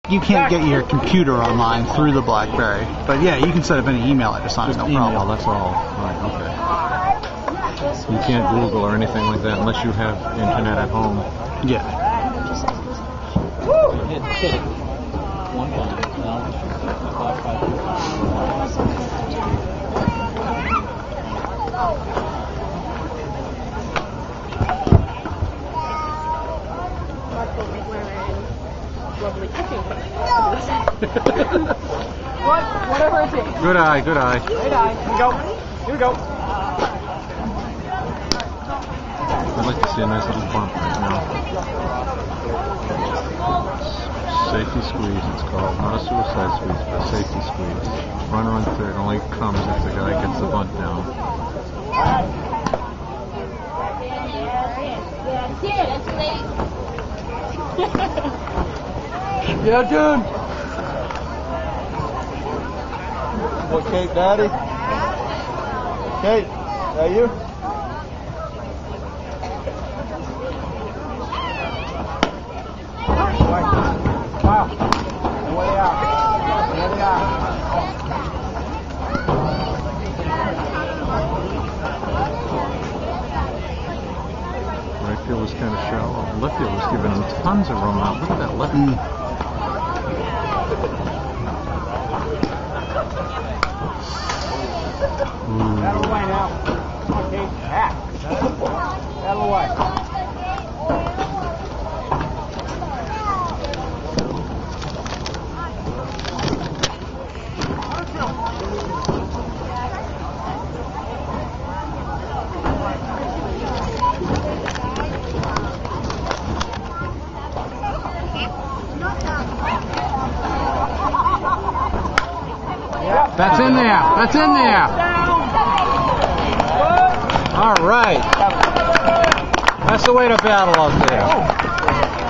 You can't get your computer online through the BlackBerry, but yeah, you can set up any email address on it, no email, problem. that's all. Right, okay. You can't Google or anything like that unless you have internet at home. Yeah. Lovely cooking. Whatever it takes. Good eye, good eye. Good eye. Here we go. Here we go. I'd like to see a nice little bump right now. Safety squeeze, it's called. Not a suicide squeeze, but a safety squeeze. Runner on third only comes if the guy gets the bunt down. Yeah, dude. What, Kate, Daddy? Kate, that you? Wow. Way out. Way out. Right field was kind of shallow. Left field was giving him tons of room out. Look at that left. Out of the way now. Okay, back. Out of the way. That's in there. That's in there. All right. That's the way to battle out there.